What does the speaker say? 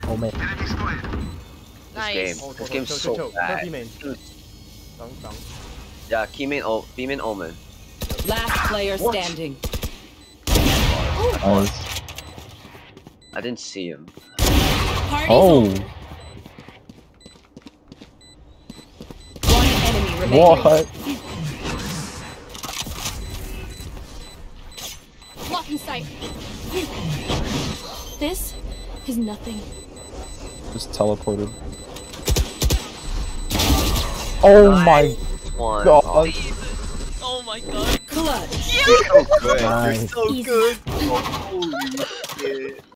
Oh man. Nice. This game's so bad. Yeah, key main, B main Omen. Last player standing. Oh. I didn't see him. Oh. One enemy remaining. What? Blocking sight. This is nothing. Just teleported. Oh my One. god. Oh my god. Clutch. You're so good. Nice. You're so good. Holy shit.